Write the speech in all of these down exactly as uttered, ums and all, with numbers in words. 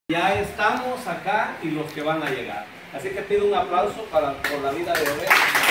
Ya estamos acá y los que van a llegar. Así que pido un aplauso para, por la vida de Obed.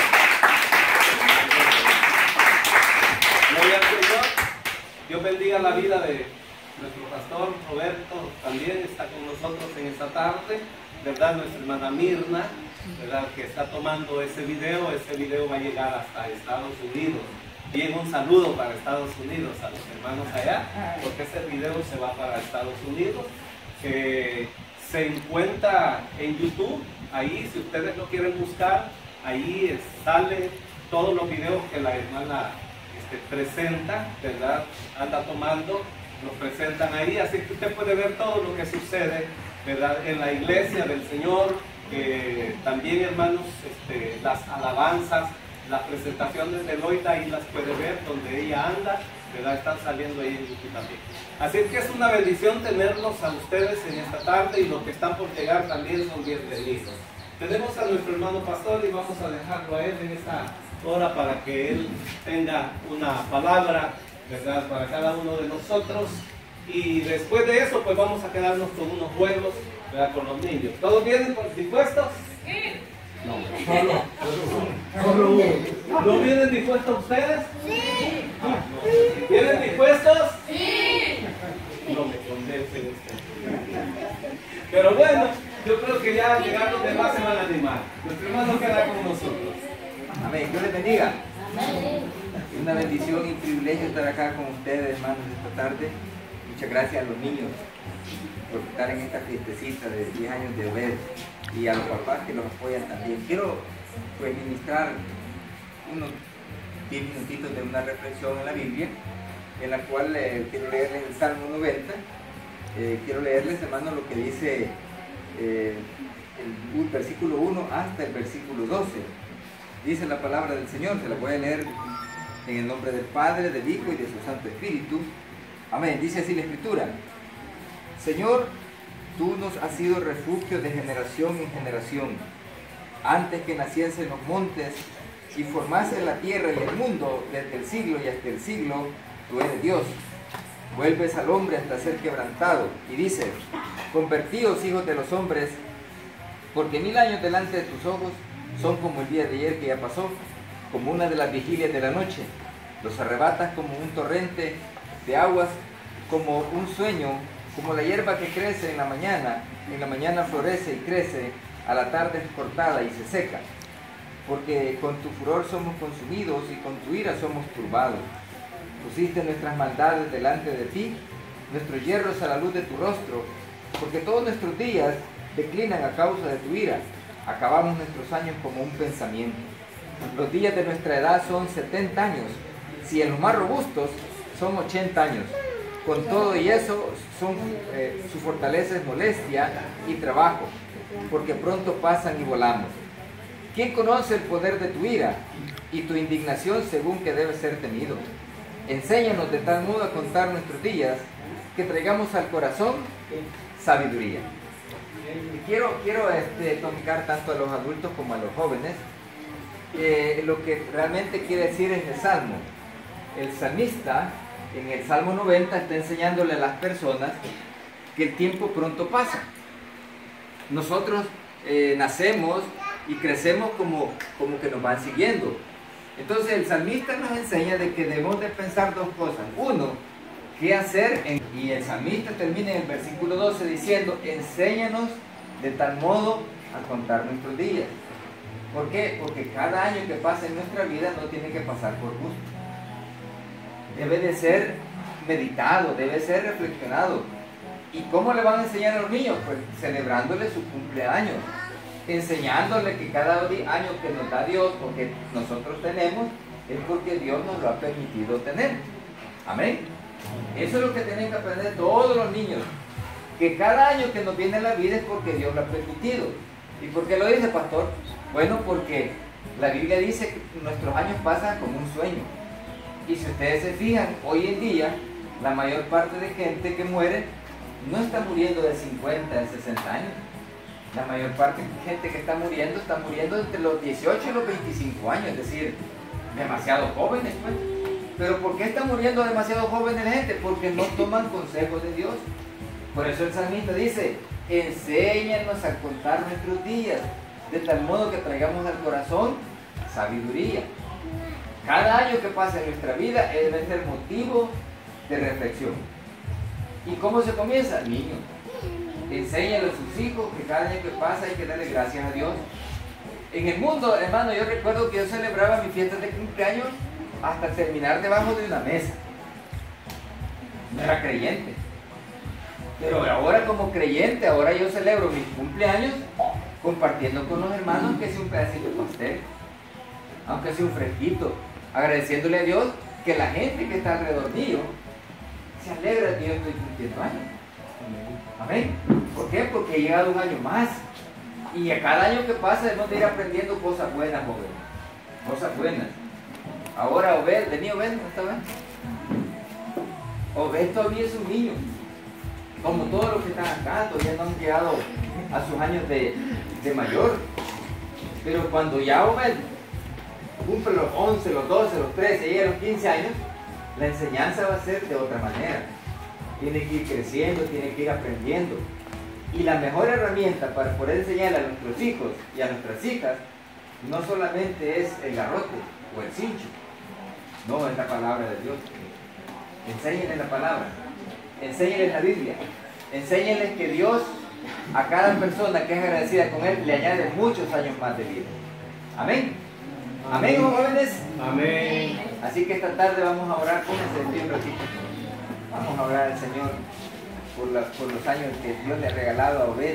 Gloria al Señor. Dios bendiga la vida de nuestro pastor Roberto, también está con nosotros en esta tarde, ¿verdad? Nuestra hermana Mirna, ¿verdad? Que está tomando ese video. Ese video va a llegar hasta Estados Unidos. Bien, un saludo para Estados Unidos, a los hermanos allá, porque ese video se va para Estados Unidos. Que se encuentra en YouTube, ahí si ustedes lo quieren buscar, ahí sale todos los videos que la hermana este, presenta, ¿verdad? Anda tomando, los presentan ahí, así que usted puede ver todo lo que sucede, ¿verdad? En la iglesia del Señor, eh, también hermanos, este, las alabanzas, las presentaciones de Loida, ahí las puede ver donde ella anda, ¿verdad? Están saliendo ahí en YouTube también. Así que es una bendición tenerlos a ustedes en esta tarde, y los que están por llegar también son bienvenidos. Tenemos a nuestro hermano pastor y vamos a dejarlo a él en esta hora para que él tenga una palabra, ¿verdad? Para cada uno de nosotros. Y después de eso pues vamos a quedarnos con unos juegos, ¿verdad? Con los niños. ¿Todos vienen dispuestos? Sí. No, solo, solo uno. ¿No vienen dispuestos ustedes? Sí. No. ¿Vienen dispuestos? Sí. No me convencen ustedes. Pero bueno, yo creo que ya llegar los demás se van a animar. Nuestro hermano queda con nosotros. Amén. Dios les bendiga. Es una bendición y privilegio estar acá con ustedes, hermanos, esta tarde. Muchas gracias a los niños por estar en esta fiestecita de diez años de Obed, y a los papás que los apoyan también. Quiero pues ministrar unos diez minutitos de una reflexión en la Biblia, en la cual eh, quiero leerles el Salmo noventa. Eh, quiero leerles, hermanos, lo que dice eh, el, el versículo uno hasta el versículo doce. Dice la palabra del Señor, se la voy a leer en el nombre del Padre, del Hijo y de su Santo Espíritu. Amén. Dice así la Escritura: Señor, tú nos has sido refugio de generación en generación. Antes que naciesen los montes y formase la tierra y el mundo, desde el siglo y hasta el siglo, tú eres Dios. Vuelves al hombre hasta ser quebrantado, y dices: convertíos, hijos de los hombres, porque mil años delante de tus ojos son como el día de ayer que ya pasó, como una de las vigilias de la noche. Los arrebatas como un torrente de aguas, como un sueño, como la hierba que crece en la mañana, en la mañana florece y crece, a la tarde es cortada y se seca. Porque con tu furor somos consumidos y con tu ira somos turbados. Pusiste nuestras maldades delante de ti, nuestros hierros a la luz de tu rostro, porque todos nuestros días declinan a causa de tu ira. Acabamos nuestros años como un pensamiento. Los días de nuestra edad son setenta años, si en los más robustos son ochenta años. Con todo y eso, son, eh, su fortaleza es molestia y trabajo, porque pronto pasan y volamos. ¿Quién conoce el poder de tu ira y tu indignación según que debe ser temido? Enséñanos de tal modo a contar nuestros días, que traigamos al corazón sabiduría. Y quiero quiero este, tocar tanto a los adultos como a los jóvenes eh, lo que realmente quiere decir es el Salmo. El salmista en el Salmo noventa está enseñándole a las personas que el tiempo pronto pasa. Nosotros eh, nacemos y crecemos como, como que nos van siguiendo. Entonces el salmista nos enseña de que debemos de pensar dos cosas. Uno, qué hacer. En, y el salmista termina en el versículo doce diciendo: enséñanos de tal modo a contar nuestros días. ¿Por qué? Porque cada año que pasa en nuestra vida no tiene que pasar por gusto. Debe de ser meditado, debe ser reflexionado. ¿Y cómo le van a enseñar a los niños? Pues celebrándole su cumpleaños, enseñándole que cada año que nos da Dios, porque nosotros tenemos, es porque Dios nos lo ha permitido tener. Amén. Eso es lo que tienen que aprender todos los niños, que cada año que nos viene a la vida es porque Dios lo ha permitido. ¿Y por qué lo dice, pastor? Bueno, porque la Biblia dice que nuestros años pasan como un sueño. Y si ustedes se fijan, hoy en día, la mayor parte de gente que muere no está muriendo de cincuenta, de sesenta años. La mayor parte de gente que está muriendo, está muriendo entre los dieciocho y los veinticinco años, es decir, demasiado jóvenes, pues. Pero ¿por qué está muriendo demasiado jóvenes la gente? Porque no toman consejos de Dios. Por eso el salmista dice: enséñanos a contar nuestros días, de tal modo que traigamos al corazón sabiduría. Cada año que pasa en nuestra vida debe ser motivo de reflexión. ¿Y cómo se comienza? Niños, enséñale a sus hijos que cada año que pasa hay que darle gracias a Dios. En el mundo, hermano, yo recuerdo que yo celebraba mis fiestas de cumpleaños hasta terminar debajo de una mesa. No era creyente. Pero ahora como creyente, ahora yo celebro mis cumpleaños compartiendo con los hermanos, que sea un pedacito de pastel, aunque sea un fresquito, agradeciéndole a Dios que la gente que está alrededor mío se alegra que yo estoy cumpliendo años. Amén. ¿Por qué? Porque he llegado un año más. Y a cada año que pasa debemos de ir aprendiendo cosas buenas, joven. Cosas buenas. Ahora Obed, vení Obed, ¿no está bien? Obed todavía es un niño. Como todos los que están acá, todavía no han llegado a sus años de, de mayor. Pero cuando ya Obed cumple los once, los doce, los trece, llega a los quince años, la enseñanza va a ser de otra manera. Tiene que ir creciendo, tiene que ir aprendiendo. Y la mejor herramienta para poder enseñar a nuestros hijos y a nuestras hijas no solamente es el garrote o el cincho, no, es la palabra de Dios. Enséñenles la palabra, enséñenles la Biblia, enséñenles que Dios a cada persona que es agradecida con Él le añade muchos años más de vida. Amén. Amén, jóvenes. Amén. Así que esta tarde vamos a orar, pónganse de pie un ratito. Vamos a orar al Señor por, la, por los años que Dios le ha regalado a Obed.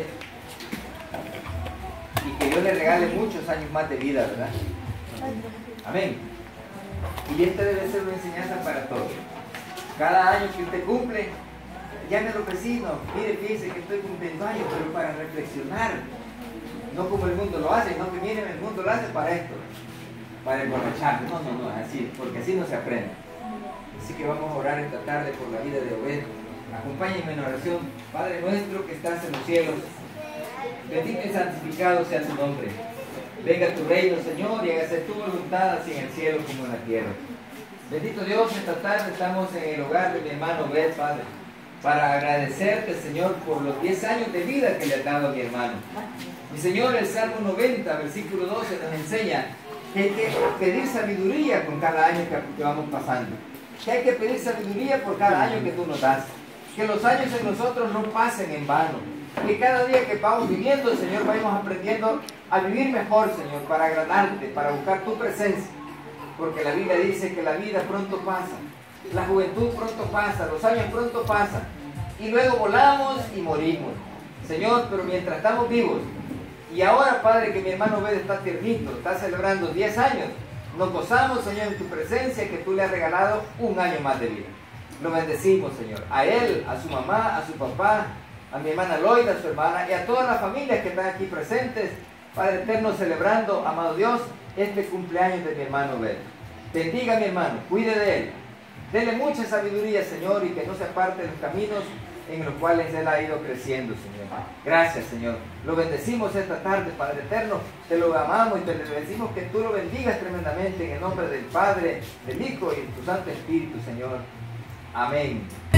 Y que Dios le regale muchos años más de vida, ¿verdad? Amén. Y esta debe ser una enseñanza para todos. Cada año que usted cumple, llame a los vecinos, mire, fíjese que estoy cumpliendo años, pero para reflexionar. No como el mundo lo hace, no que miren, el mundo lo hace para esto, para emborracharse. No, no, no, así, porque así no se aprende. Así que vamos a orar esta tarde por la vida de Obed. Acompáñenme en oración. Padre nuestro que estás en los cielos, bendito y santificado sea tu nombre. Venga tu reino, Señor, y hágase tu voluntad así en el cielo como en la tierra. Bendito Dios, esta tarde estamos en el hogar de mi hermano Obed, Padre, para agradecerte, Señor, por los diez años de vida que le has dado a mi hermano. Y Señor, el Salmo noventa, versículo doce, nos enseña que hay que pedir sabiduría con cada año que, que vamos pasando. Que hay que pedir sabiduría por cada año que tú nos das. Que los años en nosotros no pasen en vano. Que cada día que vamos viviendo, Señor, vayamos aprendiendo a vivir mejor, Señor, para agradarte, para buscar tu presencia. Porque la Biblia dice que la vida pronto pasa, la juventud pronto pasa, los años pronto pasan. Y luego volamos y morimos. Señor, pero mientras estamos vivos, y ahora, Padre, que mi hermano Obed está tiernito, está celebrando diez años, nos gozamos, Señor, en tu presencia, que tú le has regalado un año más de vida. Lo bendecimos, Señor, a él, a su mamá, a su papá, a mi hermana Loida, a su hermana, y a todas las familias que están aquí presentes, Padre eterno, celebrando, amado Dios, este cumpleaños de mi hermano Obed. Bendiga a mi hermano, cuide de él, dele mucha sabiduría, Señor, y que no se aparte de los caminos en los cuales él ha ido creciendo, Señor. Gracias, Señor. Lo bendecimos esta tarde, Padre eterno, te lo amamos y te le decimos que tú lo bendigas tremendamente en el nombre del Padre, del Hijo y de tu Santo Espíritu, Señor. Amén.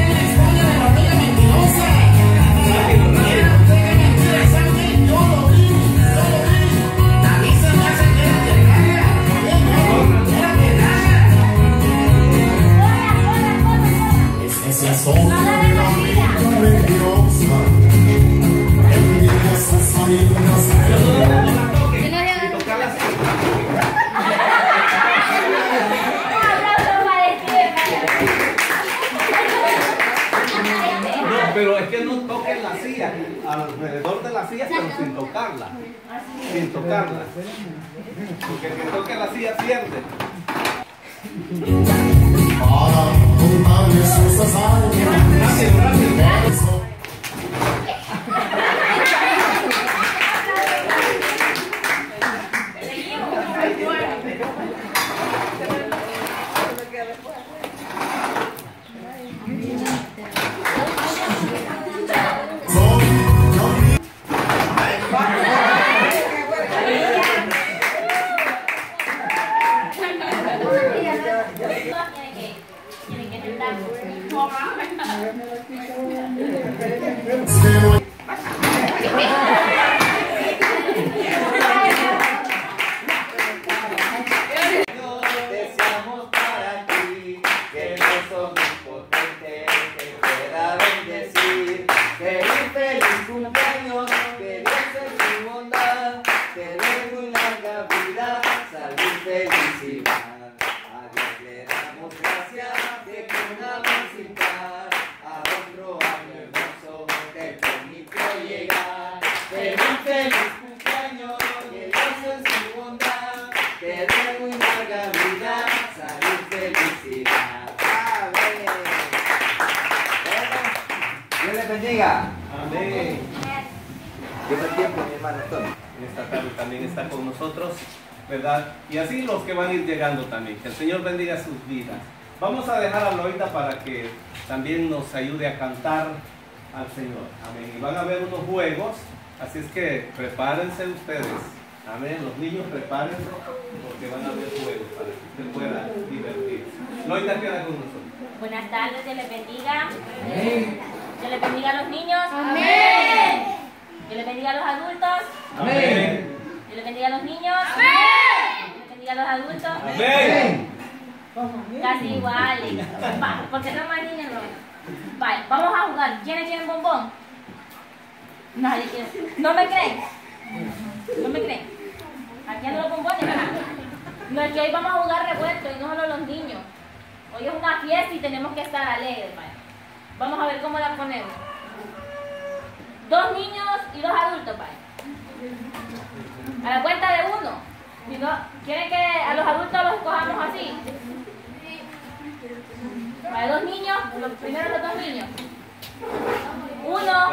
Es la sombra de la vida religiosa. El día de esas salidas. Pero es que no toquen la silla, alrededor de la silla, pero sin tocarla. Sin tocarla. Porque el que toque la silla pierde. Para contarles sus hazañas. Rápido, rápido. Tienen que intentar. feliz cumpleaños, que Dios en su bondad te dé muy larga vida, salud, felicidad. Amén. Dios les bendiga. Amén. Yo me tiempo, mi hermano Tony. Esta tarde también está con nosotros, ¿verdad? Y así los que van a ir llegando también. Que el Señor bendiga sus vidas. Vamos a dejar a Loida para que también nos ayude a cantar al Señor. Amén. Y van a ver unos juegos, así es que prepárense ustedes. Amén. Los niños prepárense porque van a ver juegos para que usted pueda divertirse. Loida queda con nosotros. Buenas tardes, Dios les bendiga. Amén. Dios les bendiga a los niños. Amén. Dios les bendiga a los adultos. Amén. Dios les bendiga a los niños. Dios les bendiga a los adultos. Amén. Casi iguales. Va, porque son más niños, no. Vale, vamos a jugar. ¿Quiénes tienen bombón? Nadie quiere. ¿No me creen? ¿No me creen? Aquí andan los bombones. No es que hoy vamos a jugar revuelto y no solo los niños. Hoy es una fiesta y tenemos que estar alegres, vale. Vamos a ver cómo la ponemos. Dos niños y dos adultos, vale. A la cuenta de uno. Si no, ¿quieren que a los adultos los cojamos así? Vale, dos niños, los primeros los dos niños. Uno.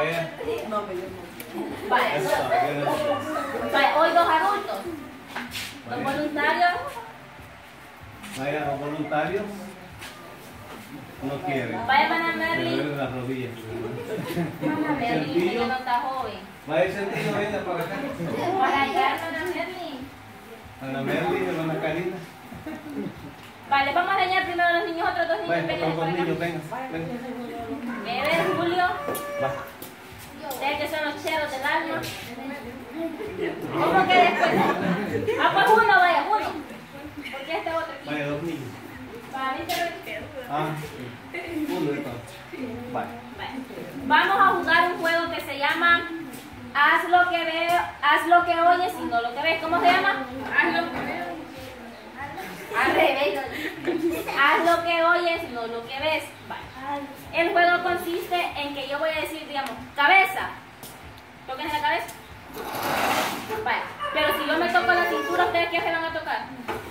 Vale, vale, hoy dos adultos. Dos voluntarios. Vaya, los voluntarios no quieren. Vaya, hermana Me Merly. duelen las rodillas. Hermana Merly dice que no está joven. Vaya, sentido, venga para acá. Para allá, hermana Merly. Ana Merly, hermana Karina. Vale, vamos a enseñar primero a los niños, otros dos niños Vaya, pequeños. los dos por acá. niños, venga. venga. Bebé, Julio. Va. Ustedes que son los cheros del alma. ¿Cómo que después? Ah, pues uno, vaya, uno. Porque este otro aquí. Vaya, dos niños. Para mí se re- Ah, sí. Uno de todos. Vaya. Vale. Vamos a jugar un juego que se llama Haz lo que veo, haz lo que oyes y no lo que ves. ¿Cómo se llama? Haz lo que veo. Al revés. Haz lo que oyes y no lo que ves. Vale. El juego consiste en que yo voy a decir, digamos, cabeza. Toquen la cabeza. Vale. Pero si yo me toco la cintura, ¿ustedes qué se van a tocar?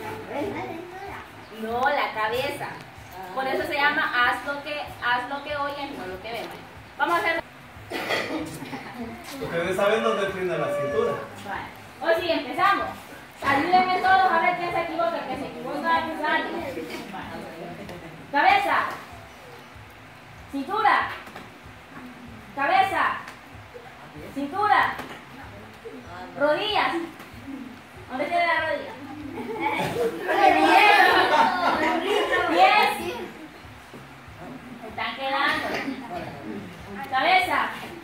No, la cabeza. Por eso se llama haz lo que, haz lo que oyes y no lo que ves. Vale. Vamos a hacer. Ustedes saben dónde tiene la cintura. Vale. Hoy sí, empezamos. Ayúdenme todos a ver quién se equivoca. El que se equivoca, sale. Vale. Cabeza. Cintura. Cabeza. Cintura. Rodillas. ¿Dónde tiene la rodilla? Pies. Están quedando. Cabeza.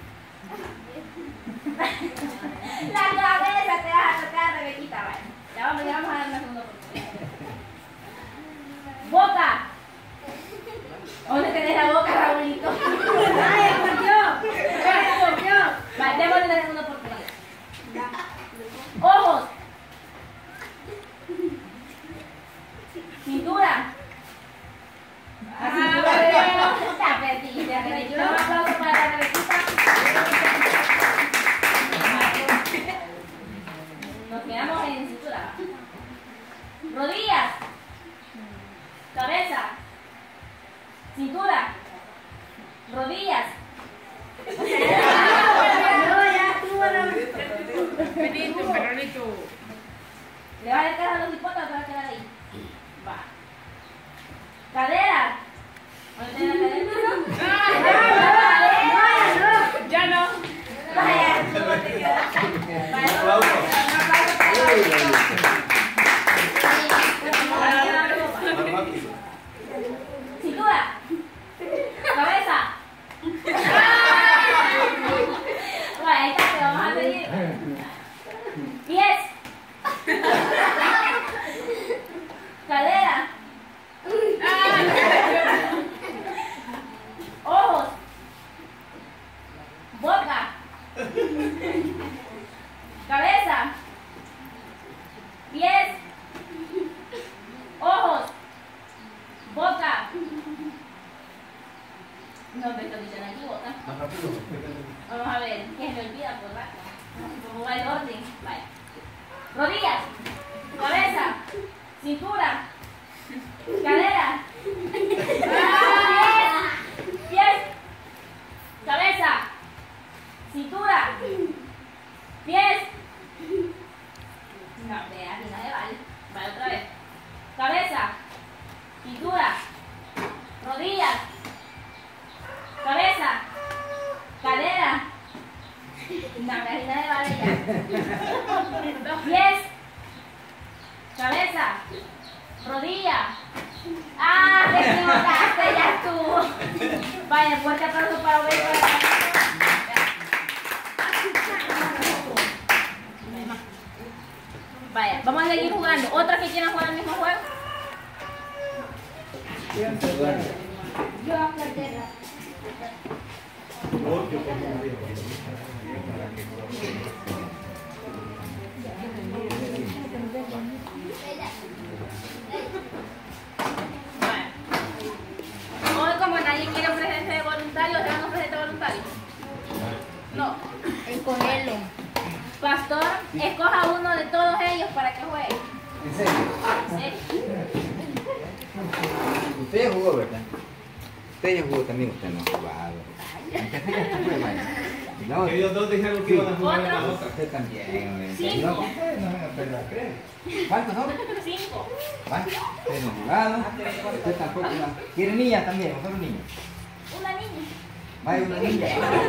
La cabeza te vas a tocar, Rebequita, vale. Ya vamos, ya vamos a dar una segunda oportunidad. Boca. ¿Dónde tenés la boca, Raulito? ¡Ay, escorpió! ¡Ay, escorpió! Vale, démosle una segunda oportunidad. Ojos. Cintura. La cintura de dedo. Está perdida, Rebequita. Un aplauso para la Rebequita. Nos quedamos en cintura. Rodillas. Cabeza. Cintura. Rodillas. No, ya estuvo. Benito, Benito. Le va a dejar a los hipotas, va a quedar ahí. Va. Cadera. ¿Dónde tiene la cadera? Ya no. Vaya, ¿cómo te quedas? Vaya, Un aplauso. un aplauso para la Más rápido. cintura, cabeza. Bueno, ahí está, te vamos a pedir. Pies. Cadera. Ojos. Boca. Cabeza. Pies. Ojos. Boca. No, pero que se me equivoca. Más rápido. Vamos a ver, que se me olvida por rato. Como va orden. Vaya. Rodillas, cabeza, cintura, cadera, pies, cabeza, cintura, pies. No, de aquí nadie vale. Vale, otra vez. Cabeza, cintura, rodillas, cabeza, cadera. No, de aquí nadie vale ya. Pies, cabeza, rodilla. Ah, te equivocaste, ya estuvo. Vaya, fuerte aplauso para Obeso. Vaya, vamos a seguir jugando. ¿Otra que quieran jugar el mismo juego? Yo a perder. Hoy, como nadie quiere ofrecerse de voluntario, ¿se van a ofrecer de voluntario? No. Escogerlo. Pastor, escoja uno de todos ellos para que juegue. ¿En serio? ¿Sí? Usted ya jugó, ¿verdad? Usted ya jugó también, usted no ha jugado. ¿En qué fecha usted fue, Maya? No, Ellos dos dijeron que iban a jugar en la ¿Otro? otra. usted también, hombre. Cinco. No, ustedes no van a perder la creen. ¿Cuántos son? Cinco. ¿Va? Ustedes no han jugado. Usted tampoco. No. ¿Quiere niñas también? ¿O solo niños? Una niña. Vaya una niña.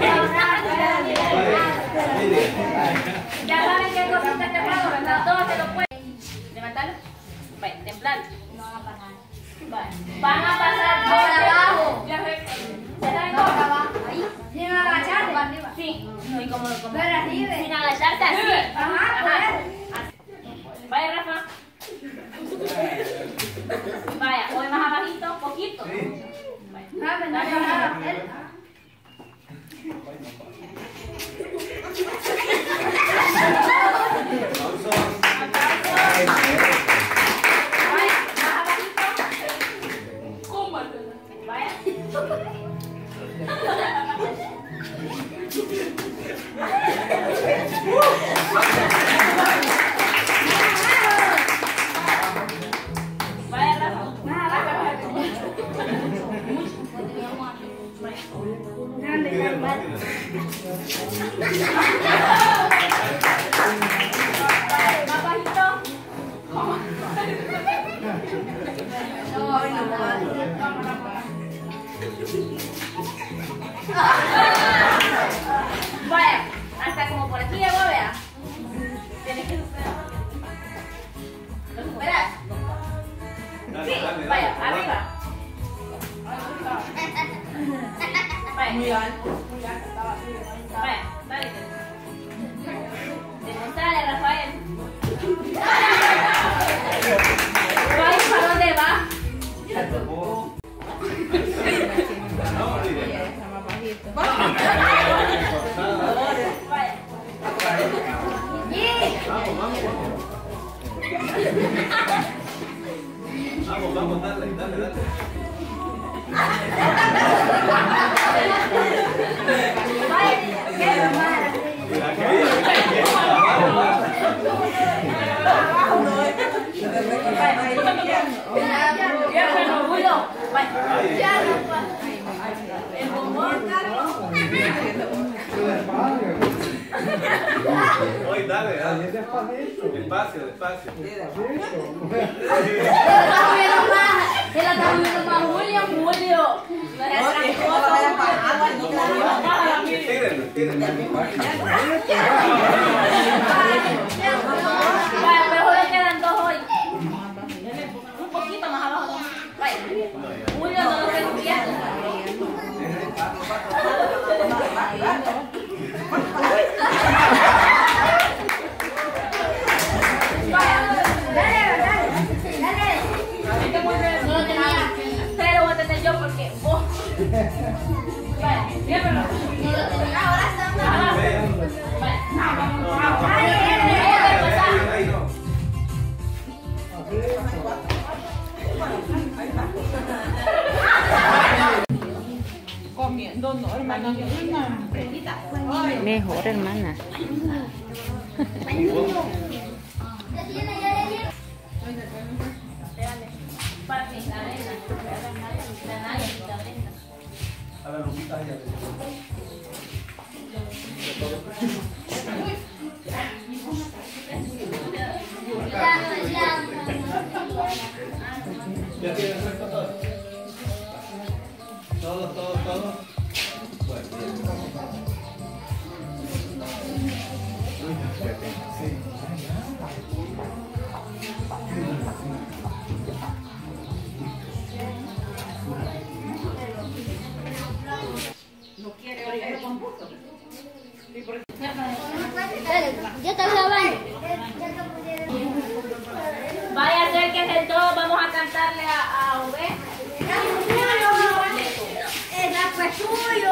Ya saben qué consiste este juego, ¿verdad? Todos se lo pueden. Levantarlo. Vaya, templar. No van a pasar. Vaya. Van a pasar por abajo. Ya sé. ¿Ya saben cómo? Ahí. Sin agacharse. Arriba. Sí. No, ¿y cómo lo como? Pero arriba. Sin agacharse así. Ajá, Ajá. Vaya, Rafa. Vaya, hoy más abajito, poquito. Vaya. No, no, no, no. Vaya, hasta como por aquí llegó, vea. Tienes que superar. ¿Lo superas? Sí, vaya, arriba. Vaya. Muy alto. Vaya, dale. Demostrale, Rafael. Vaya, ¿para dónde va? Vaya. Vamos, vamos, dale, dale, dale. El bombón, Oye, dale, dale. Despacio, despacio. Se la está viendo más Julio, Julio. Tírenlo, tírenlo. Vaya, pero hoy quedan dos hoy. Un poquito más abajo. Vaya. Julio no lo tengo viendo. No lo tenía, pero voy a tener yo porque vos. Vaya, bien, pero no lo tenía. Ahora estamos. Vaya. Mejor, hermana. A ver, Lupita, allá. ¿Ya tienes el resto todo? Todo, todo, todo. Bueno, No quiere oír con gusto. Ya está grabando. Vaya a ser que es el todo, vamos a cantarle a, a Ove. El agua es suyo.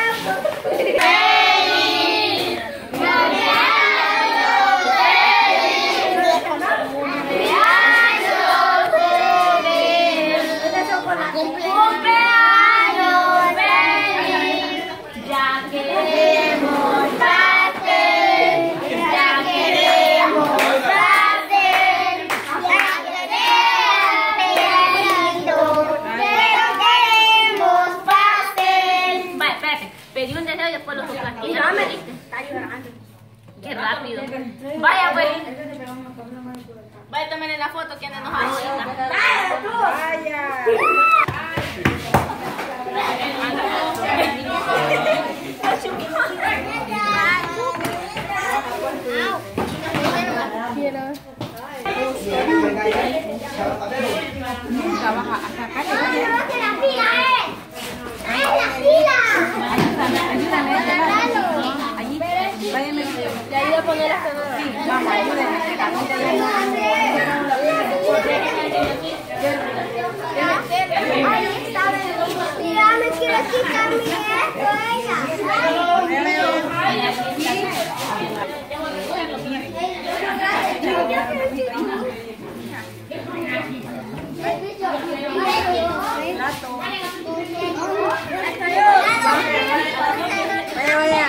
Qué rápido. Vaya, pues. Vaya, tomen la foto que nos hago ahorita. Vaya. Nunca vas a sacar. Váyame. Le ayuda a poner las canoas. Sí, vamos, ayúdenme. Ahí está. Mira, me quiero quitar mi esto, Vaya, vaya.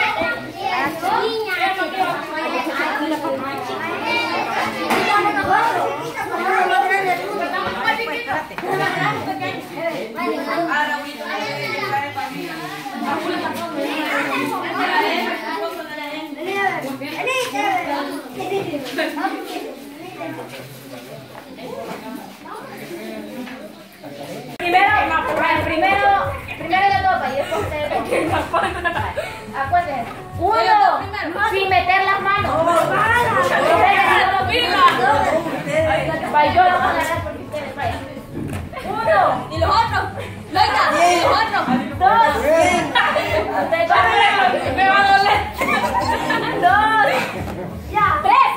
Primero, primero, primero de todo, y después ustedes. Acuérdense. Uno, sin meter las manos. Vaya, yo lo voy a agarrar porque ustedes vayan. Uno. Y los otros. Loika, y los otros. Dos. Ustedes van a ver. Me va a doler. Dos. Ya. Tres.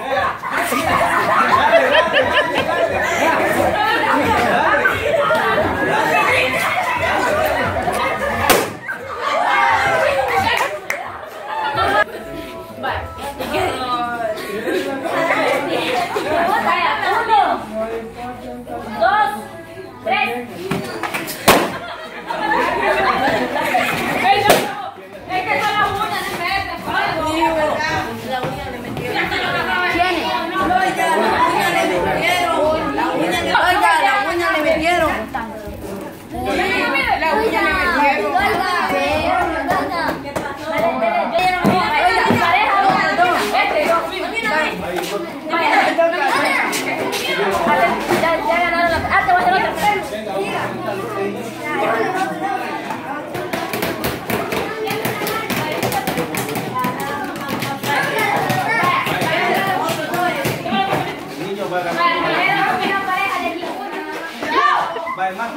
Vaya, más.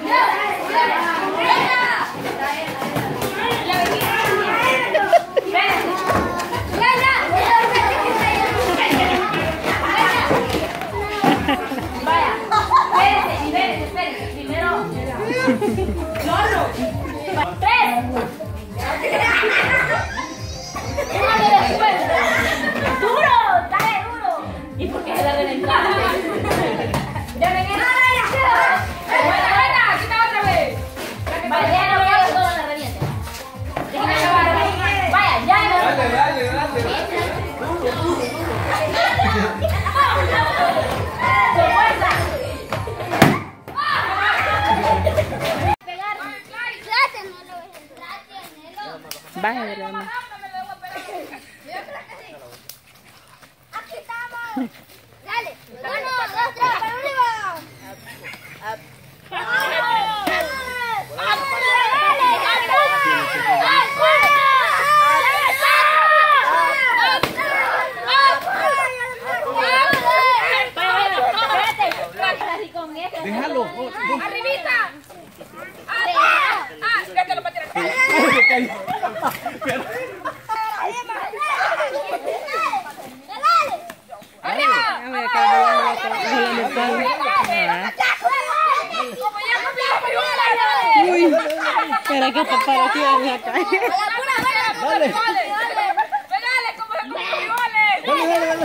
Vaya, no, no, no, no, Dale. Uno, dos, tres, para arriba. Déjalo. ¡Arribita! ¡Ah! ¡Ah! ¡Este lo va a tirar! ¡Arriba! Uy, espera que esta para aquí va a caer. ¡Dale! ¡Pegale como se come frijoles! Dale, dale, dale.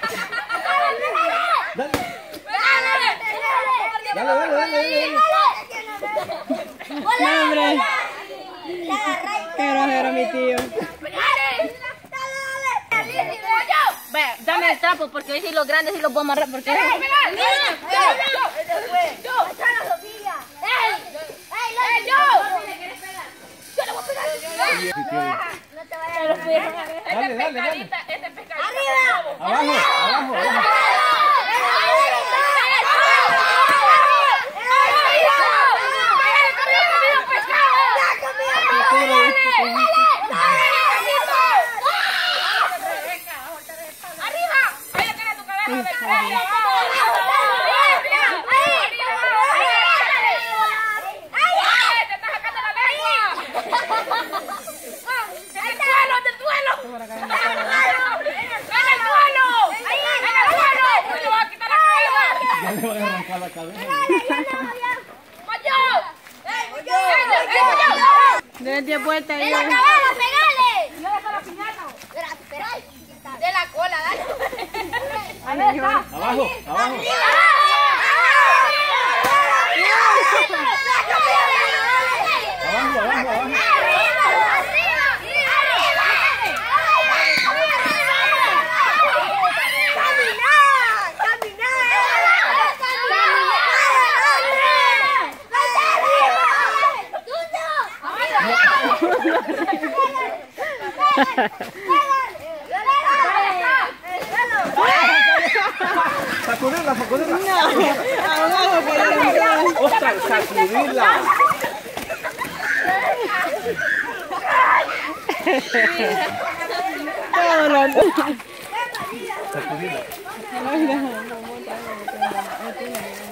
Dale, dale, dale, dale. No, hombre. Qué grosero mi tío. Ve, dame el trapo porque hoy sí los grandes sí los voy a amarrar porque... Dale, dale, dale. Este pescadito. Abajo, abajo, abajo. ¡Arriba! ¡Vaya que era tu cabeza! ¡Te estás sacando la lengua! ¡En el suelo, en el suelo! ¡En el suelo! ¡En el suelo! ¡Me le voy a quitar la cabeza! Ya le voy a arrancar la cabeza. ¡Mayo! De diez vueltas y yo. ¡Pegale! ¡No deja la piñata! Espera, espera. De la cola, dale. Ahí está. Abajo, abajo. Abajo, abajo, abajo. Sacudirla, sacudirla. No, abajo que le dio. Oscar, sacudirla. Todo lo... Sacudirla. Ay, no, no, no, no, no, no, no, no, no, no, no, no, no,